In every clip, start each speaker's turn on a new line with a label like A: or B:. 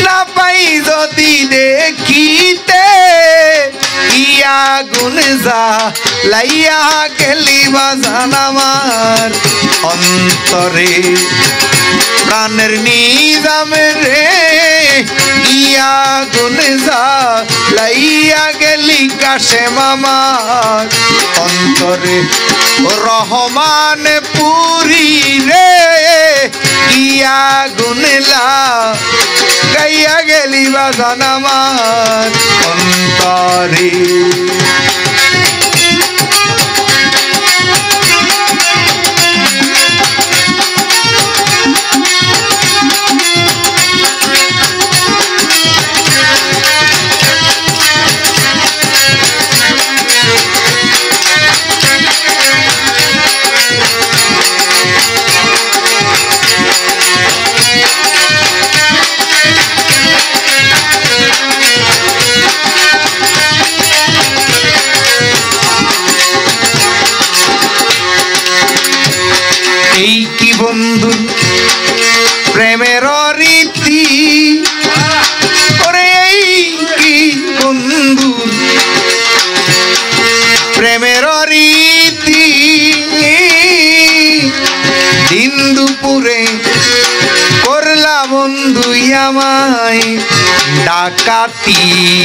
A: না পাই যদি দেখিতে ইয়া গুণ জ্বালাইয়া গেলি বাজান আমার অন্তরে প্রাণের নিজাম রে ইয়া গুণ জ্বালাইয়া গেলি কাশেম আমার অন্তরে রহমান পুরী রে ইয়া গুণলা গাইয়া গেলি বাজান আমার অন্তরে এই কি বন্ধু প্রেমের রীতি ওরে এই কি বন্ধু প্রেমের রীতি দিন দুপুরে করলা বন্ধু আমায় ডাকাতি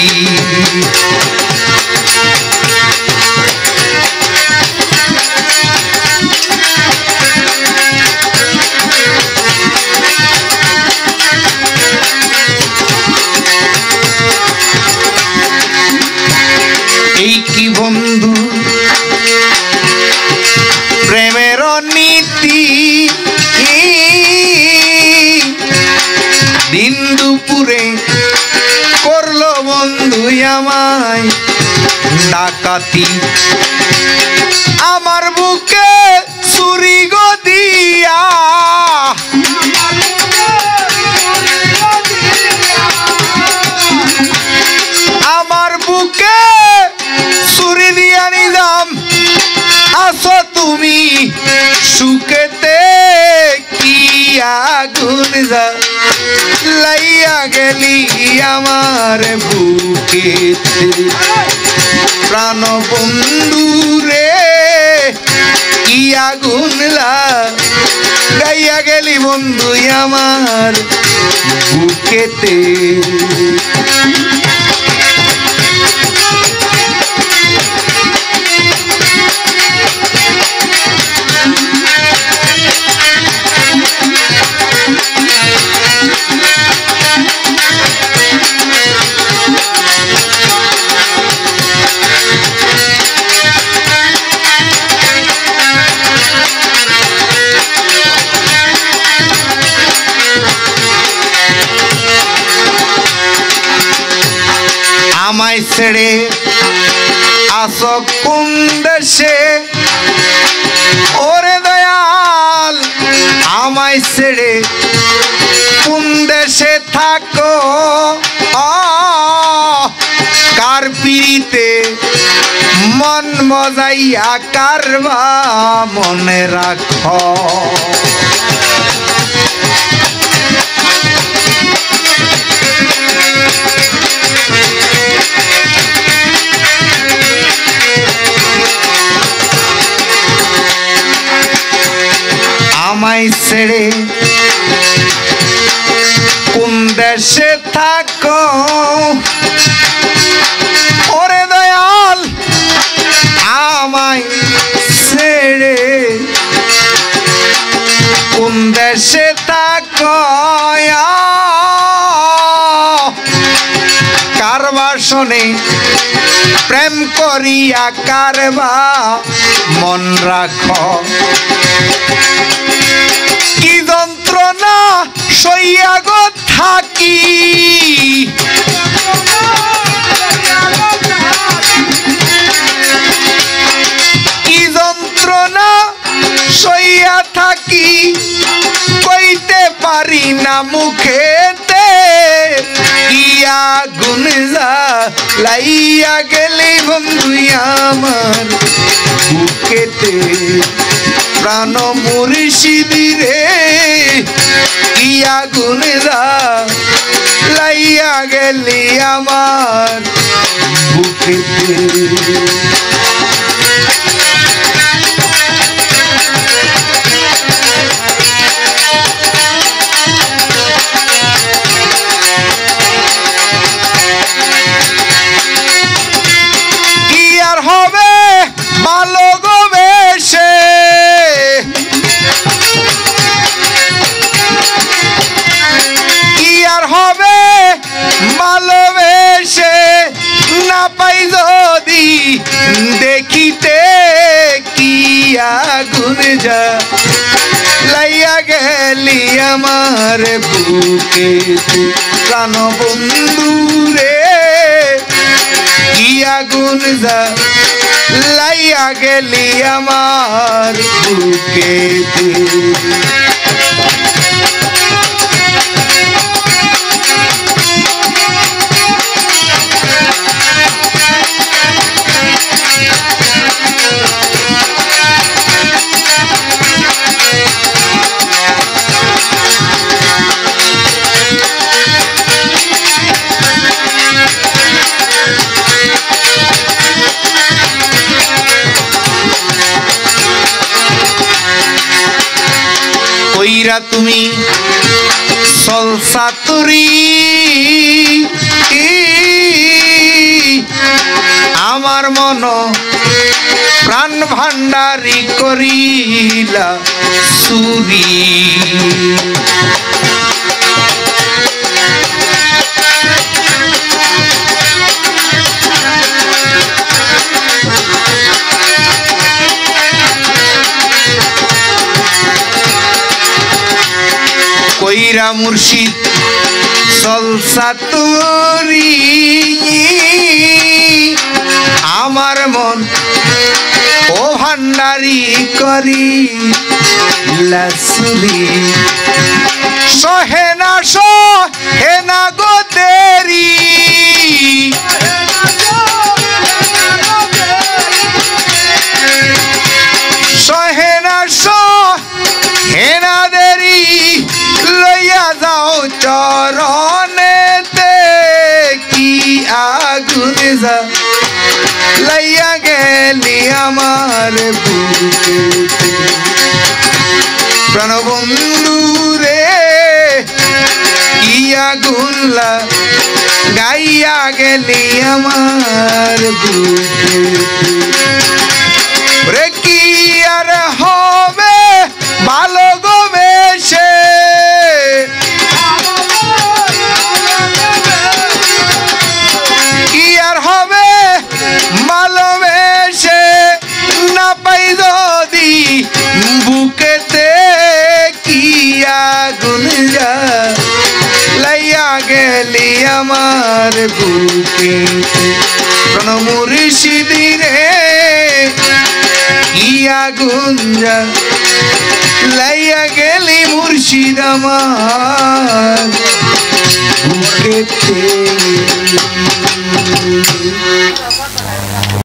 A: এই কি বন্ধু প্রেমের নীতি দিন দুপুরে করলো বন্ধু আমায় ডাকাতি আমার বুকে ছুরি গো দিয়া আমার বুকে ছুরি দিয়া নিলাম আসো তুমি সুখেতে কি আগুন জ্বালাইয়া গেলি আমার বুকেতে প্রাণ বন্ধু রে কি আগুন লাগাইয়া গেলি বন্ধু আমার বুকেতে আমায় ছেড়ে আসো কোন দেশে ওরে দয়াল আমায় ছেড়ে কোন দেশে থাকো কার পিড়িতে মন মজাইয়া কারবা মনে রাখো আমায় ছেড়ে কোন দেশে থাকো ওরে দয়াল আমায় ছেড়ে কোন দেশে থাকো কারবা শোনে প্রেম করিয়া কারবা মন রাখো কি যন্ত্রণা সইয়া গো থাকি কি যন্ত্রণা সইয়া থাকি কইতে পারি না মুখেতে ইয়া গুণ জ্বালাইয়া গেলে বন্ধু আমার বুকেতে প্রাণ মুর্শিদি রে ইয়া গুণ জ্বালাইয়া লাইয়া গেলি আমার বুকেতে কি আর হবে ভালো গো বেশে কি আর হবে ভালোবেসে না পাই যদি দেখিতে কি আগুন যা লাইয়া গেলি আমার বুকেতে প্রাণ বন্ধু রে কি আগুন যা লাইয়া গেলি আমার বুকেতে কইরা তুমি সলসাতুরি আমার মন প্রাণ ভান্ডারি করিলা সুরি কইরা মুর্শিদ সলসাতুরি আমার মন ও ভান্ডারি করি লাসুরি সহেনা গো দেরি সহেনা দেরি লইয়া যাও চরণেতে কি আগুন যা লাইয়া গেলি আমার বুকেতে প্রাণবন্ধু রে কি আগুন গাইয়া গেলি আমার বুকেতে কি আর হবে ভালো গো বেশে কি আর হবে ভালোবেসে না পাই যদি বুকেতে কি আগুন যা লাইয়া গেলি আমার বুকেতে প্রাণ মুর্শিদ রে কি আগুন যা লাইয়া গেলি মুর্শিদ আমার বুকেতে